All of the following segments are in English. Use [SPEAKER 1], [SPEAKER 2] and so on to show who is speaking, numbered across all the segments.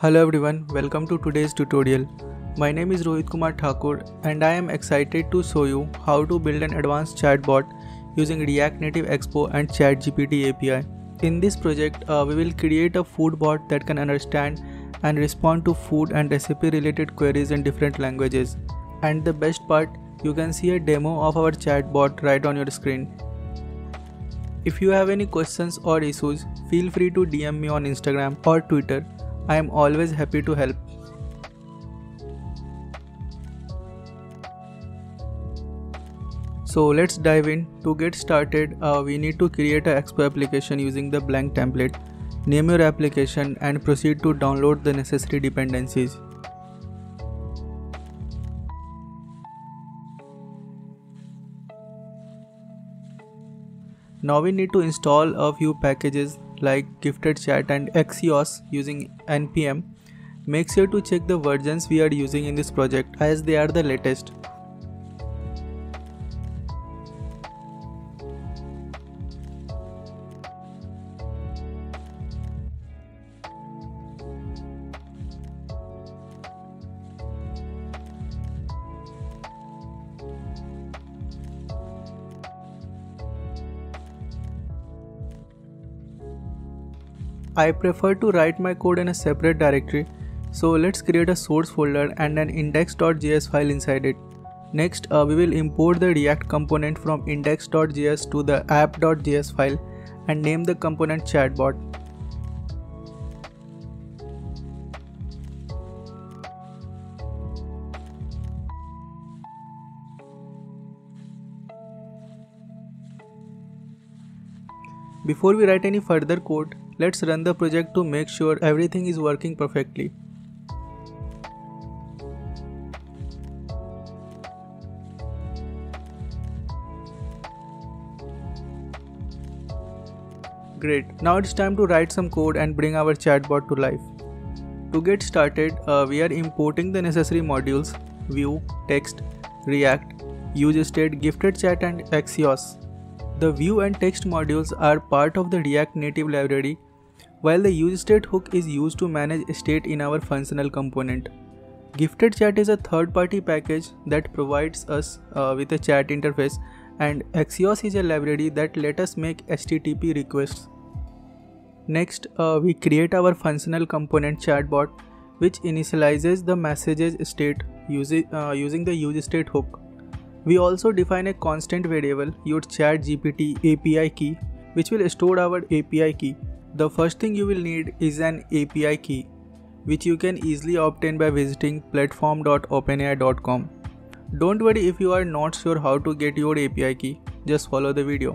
[SPEAKER 1] Hello everyone, welcome to today's tutorial. My name is 𝐂𝐫𝐶𝐤 and I am excited to show you how to build an advanced chatbot using React Native Expo and ChatGPT API. In this project, we will create a food bot that can understand and respond to food and recipe related queries in different languages. And the best part, you can see a demo of our chatbot right on your screen. If you have any questions or issues, feel free to DM me on Instagram or Twitter. I am always happy to help. So let's dive in. To get started, we need to create an Expo application using the blank template. Name your application and proceed to download the necessary dependencies. Now we need to install a few packages like GiftedChat and axios using npm. Make sure to check the versions we are using in this project as they are the latest. I prefer to write my code in a separate directory, so let's create a source folder and an index.js file inside it. Next, we will import the React component from index.js to the app.js file and name the component chatbot. Before we write any further code, let's run the project to make sure everything is working perfectly. Great, now it's time to write some code and bring our chatbot to life. To get started, we are importing the necessary modules: Vue, Text, React, UseState, GiftedChat and axios. The Vue and Text modules are part of the React Native library, while the UseState hook is used to manage state in our functional component. GiftedChat is a third-party package that provides us with a chat interface, and axios is a library that lets us make HTTP requests. Next, we create our functional component chatbot, which initializes the messages state using the UseState hook. We also define a constant variable, your ChatGPT API key, which will store our API key. The first thing you will need is an API key, which you can easily obtain by visiting platform.openai.com. Don't worry if you are not sure how to get your API key, just follow the video.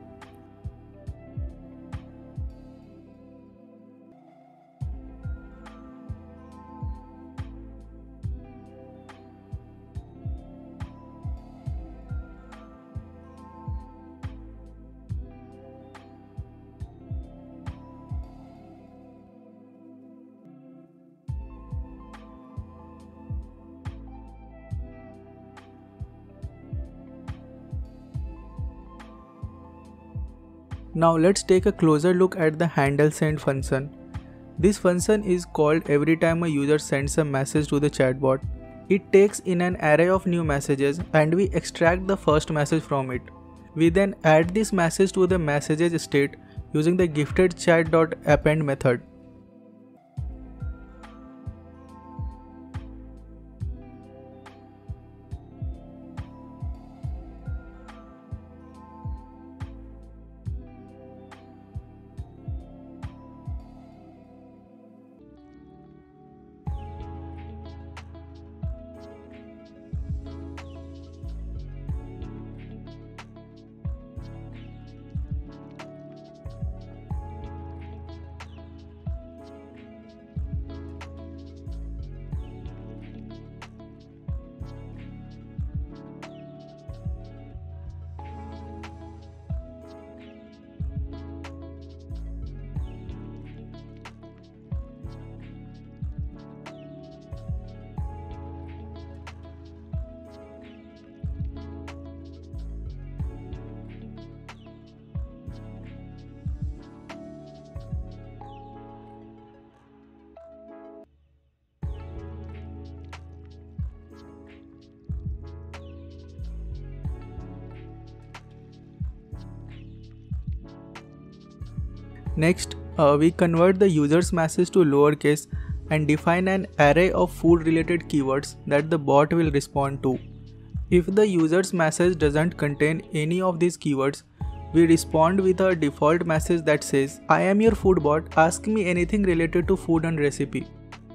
[SPEAKER 1] Now let's take a closer look at the handle send function. This function is called every time a user sends a message to the chatbot. It takes in an array of new messages and we extract the first message from it. We then add this message to the messages state using the GiftedChat.append method. Next, we convert the user's message to lowercase and define an array of food related keywords that the bot will respond to. If the user's message doesn't contain any of these keywords, we respond with a default message that says, "I am your food bot, ask me anything related to food and recipe."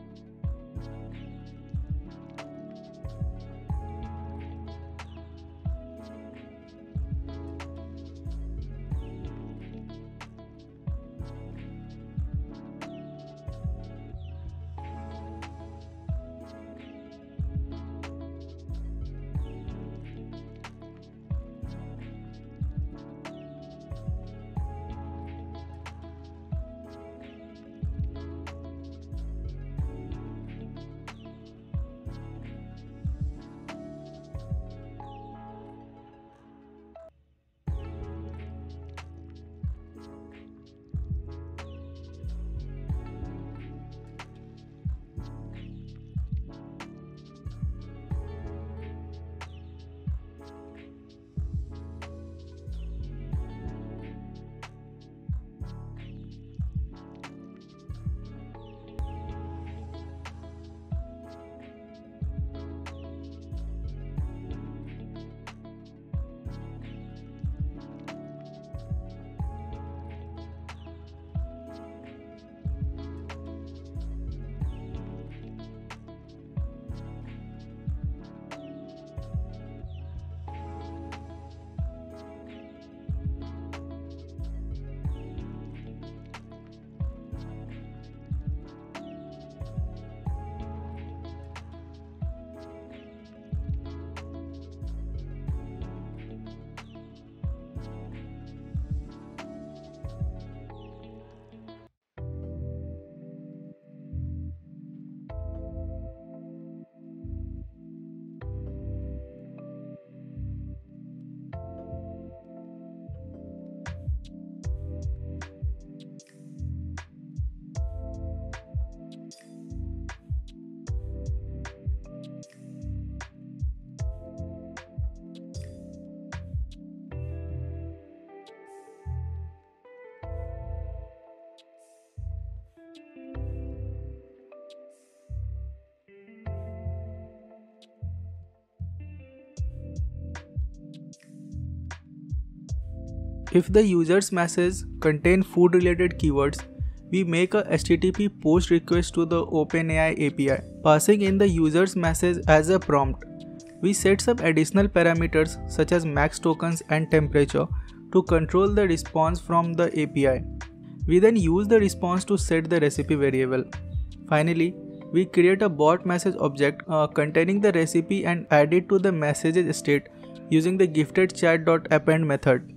[SPEAKER 1] If the user's message contains food related keywords, we make a HTTP post request to the OpenAI API, passing in the user's message as a prompt. We set some additional parameters such as max tokens and temperature to control the response from the API. We then use the response to set the recipe variable. Finally, we create a bot message object containing the recipe and add it to the messages state using the GiftedChat.append method.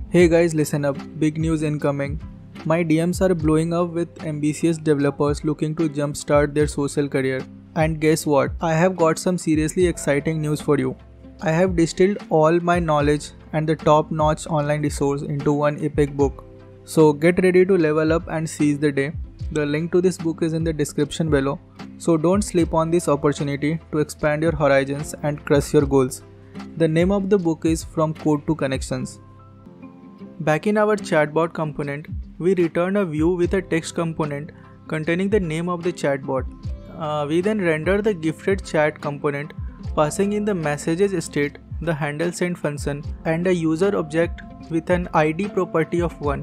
[SPEAKER 1] Hey guys, listen up, big news incoming. My DMs are blowing up with ambitious developers looking to jumpstart their social career. And guess what? I have got some seriously exciting news for you. I have distilled all my knowledge and the top-notch online resource into one epic book. So get ready to level up and seize the day. The link to this book is in the description below. So don't sleep on this opportunity to expand your horizons and crush your goals. The name of the book is From Code to Connections. Back in our chatbot component, we return a view with a text component containing the name of the chatbot. We then render the GiftedChat component, passing in the messages state, the handle send function, and a user object with an ID property of 1.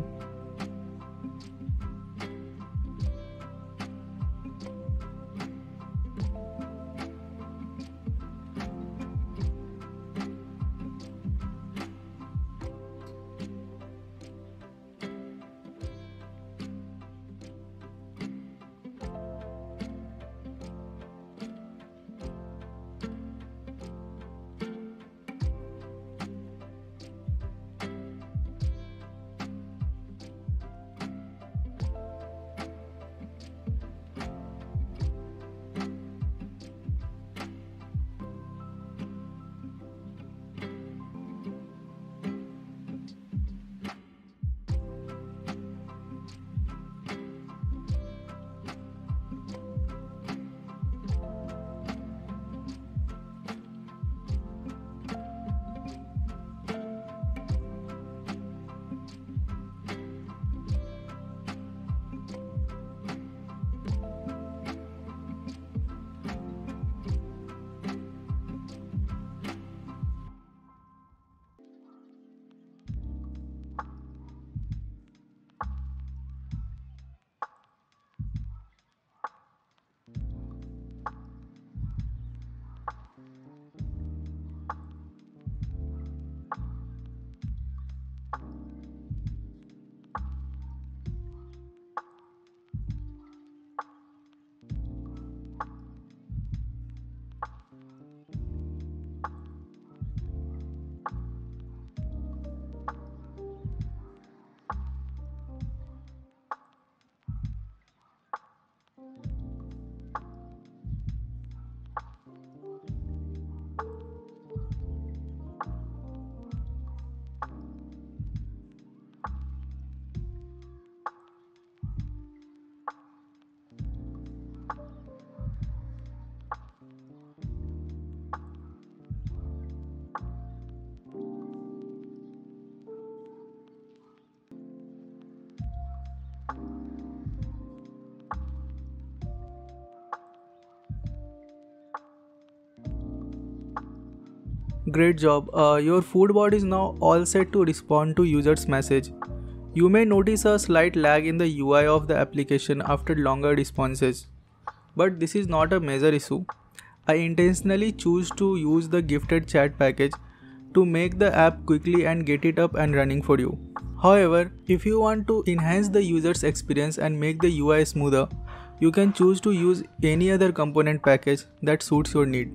[SPEAKER 1] Great job. Your food bot is now all set to respond to users' message. You may notice a slight lag in the UI of the application after longer responses. But this is not a major issue. I intentionally choose to use the GiftedChat package to make the app quickly and get it up and running for you. However, if you want to enhance the user's experience and make the UI smoother, you can choose to use any other component package that suits your need.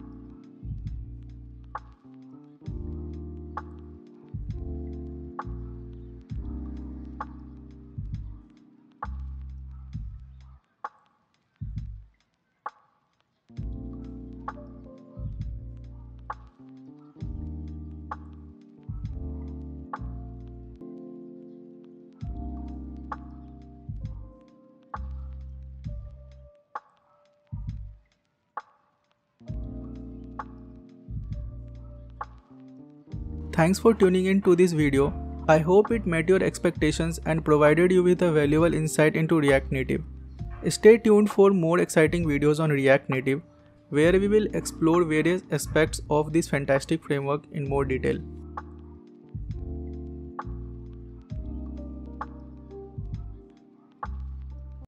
[SPEAKER 1] Thanks for tuning in to this video. I hope it met your expectations and provided you with a valuable insight into React Native. Stay tuned for more exciting videos on React Native, where we will explore various aspects of this fantastic framework in more detail.